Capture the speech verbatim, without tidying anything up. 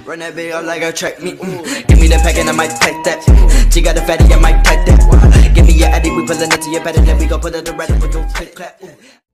Run that bitch out like a track me. Mm. Give me the pack and I might take that. She got a fatty, I might take that. Give me your addy, we pullin' up to your bed and then we gon' put it to red and we gon' click clap.